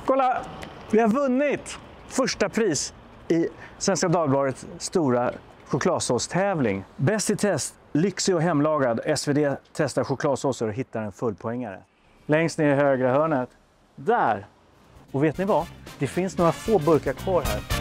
Kolla! Vi har vunnit första pris i Svenska Dagbladets stora chokladsåstävling. Bäst i test, lyxig och hemlagad. SvD testar chokladsåser och hittar en fullpoängare. Längst ner i högra hörnet. Där! Och vet ni vad? Det finns några få burkar kvar här.